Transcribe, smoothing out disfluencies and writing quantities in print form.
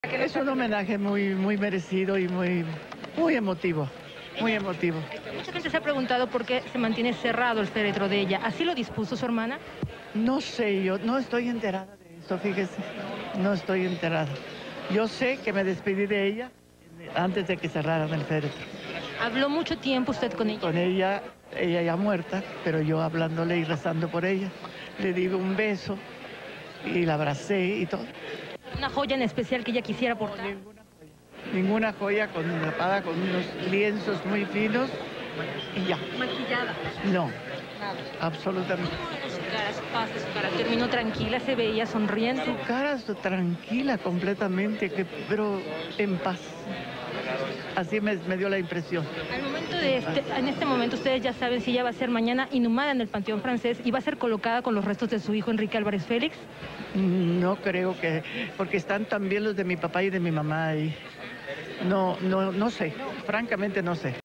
Es un homenaje muy merecido y muy emotivo, muy emotivo. Mucha gente se ha preguntado por qué se mantiene cerrado el féretro de ella. ¿Así lo dispuso su hermana? No sé, yo no estoy enterada de eso, fíjese, no estoy enterada. Yo sé que me despedí de ella antes de que cerraran el féretro. ¿Habló mucho tiempo usted con ella? Con ella ya muerta, pero yo hablándole y rezando por ella. Le di un beso y la abracé y todo. ¿Una joya en especial que ella quisiera portar? Ninguna joya tapada con unos lienzos muy finos y ya. ¿Maquillada? No, Nada. absolutamente. ¿Cómo era su cara, su faz, su cara? ¿Terminó tranquila, se veía sonriente? Su cara tranquila completamente, pero en paz. Así me dio la impresión. Al momento en este momento ustedes ya saben si ella va a ser mañana inhumada en el Panteón Francés y va a ser colocada con los restos de su hijo Enrique Álvarez Félix. No creo que, porque están también los de mi papá y de mi mamá ahí. No sé, francamente no sé.